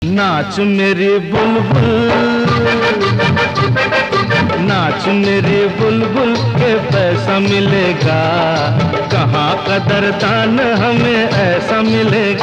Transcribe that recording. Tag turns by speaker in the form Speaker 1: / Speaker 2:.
Speaker 1: नाच मेरी बुलबुल, नाच मेरी बुलबुल के पैसा मिलेगा, कहाँ कदरदान हमें ऐसा मिलेगा।